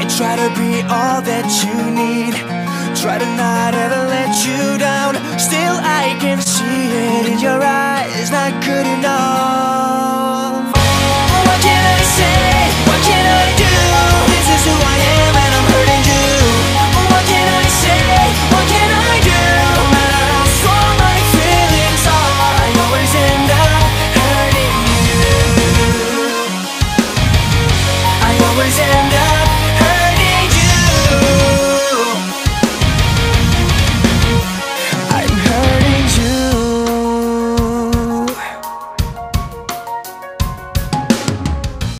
Try to be all that you need. Try to not ever let you down. Still I can see it in your eyes. Not good enough.